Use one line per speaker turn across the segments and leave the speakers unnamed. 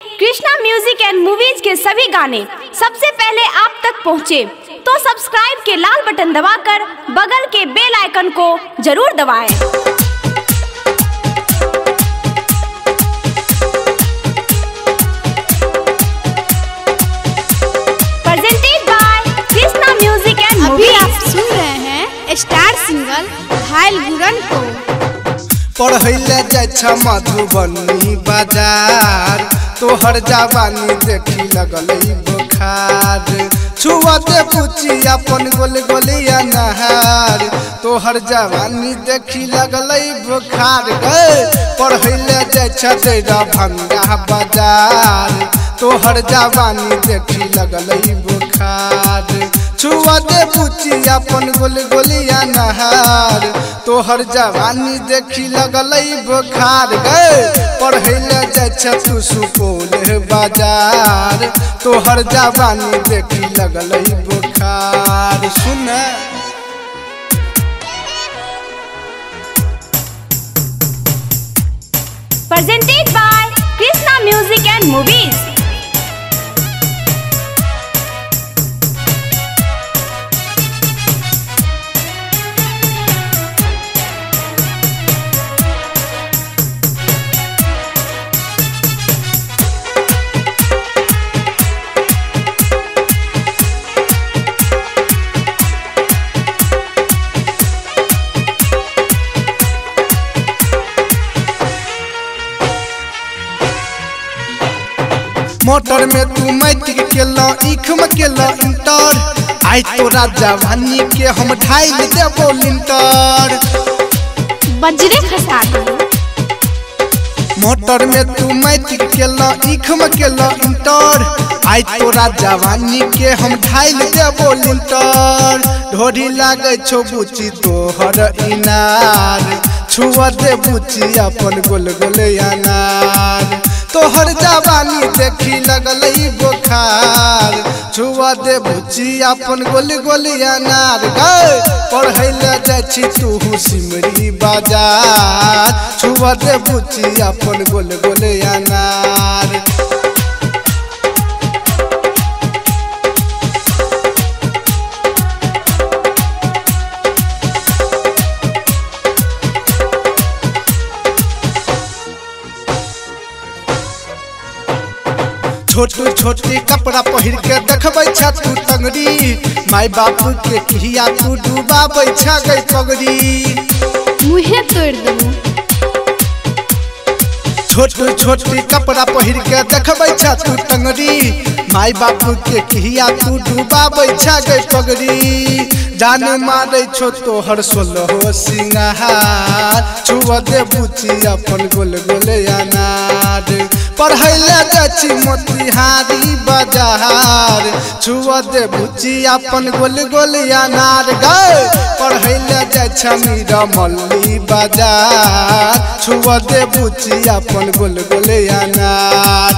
Krishna music and movies के सभी गाने सबसे पहले आप तक पहुंचे तो सब्सक्राइब के लाल बटन दबाकर बगल के बेल आइकन को जरूर दबाएं। Presented by Krishna music and movies.
अभी आप सुन रहे हैं स्टार सिंगर घायल गुरन को।
पढ़ैले जाय मधुबनी बाजार तोहर जवानी देखी लगल बुखार छुआते पूछी अपन गोल गोलिया नहार तोहर जवानी देखी लगल बुखार गए पढ़ैले जाय भंगा बाजार तोहर जवानी देखी लगल बुखार छुआते पूछी अपन गोल गोलिया नहार तोहर जवानी देखी लगल बुखार गए पढ़ैले जाय तू सुपौल बाजार तोहर जवानी देखी लगल बुखार। सुन
presented by Krishna music and movies.
Motor में तू मैट्रिक केला इख में केला इंटर आई तोरा जवानी के हम ढाइल देबो लिंटर
बजरे खसा दो।
मोटर में तू मैट्रिक केला इख में केला इंटर आई तोरा जवानी के हम ढाइल देबो लिंटर ढोरी लागे छो बुची तोहर इनार छुआ दे बुची अपन गोल गोल अनार तोहर जवानी देखी लगल बुखार छुआ दे बुची अपन गोल गोल अनार गए पढ़ैले जाय तू सिमरी बाजार छुआ दे बुची अपन गोल गोल अनार। छोटे छोटे कपड़ा पहिर के देखबै छा तू तंगड़ी माई बाप के किया तू डूबाबै छा गई पगड़ी
मुहे तोड़ दो।
छोटे छोटे कपड़ा पहिर के देखबै छा तू तंगड़ी माई बाप के किया तू डूबाबै छा गई पगड़ी जान मारे छो तोहर सोलहो सिंगार छुआ दे बुची अपन गोल गोल अनार पढ़ैले जाय मोतिहारी बाजार छुआ दे बुची अपन गोल गोल अनार गए पढ़ैले जाय मीरमल्ली बाजार छुआ दे बुची अपन गोल गोल अनार।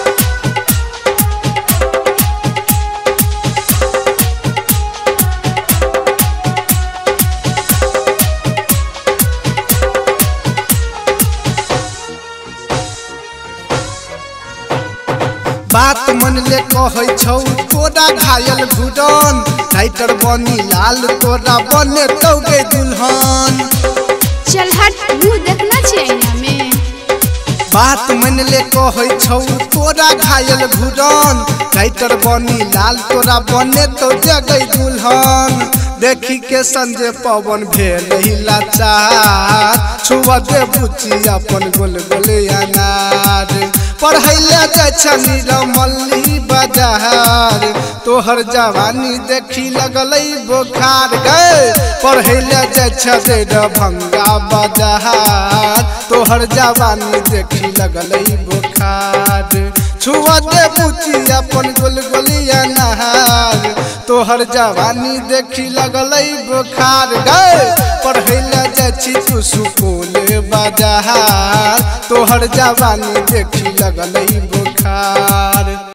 बात मन ले कहै छौ तोरा घायल घुडन राइटर बनी लाल तोरा बने तौगे दुल्हन
चल हट मुँह देखना चाहिए में।
बात मन ले कहै छौ तोरा घायल घुडन राइटर बनी लाल तोरा बने तो जगै दुल्हन देखी के संजय पवन भेल लाचार छुआ दे बुची अपन गोल गोल अनार पढ़ैले जाय मीरमल्ली बाजार तोहर जवानी देखी लगल बुखार गए पढ़ैले जाय भंगा बाजार तोहर जवानी देखी लगल बुखार छुआ दे बुची अपन गोल गोल अनार तोहर जवानी देखी लगल बुखार गए पढ़ैले जाय तू सुपौल बाजार तोहर जवानी देखी लगल बुखार।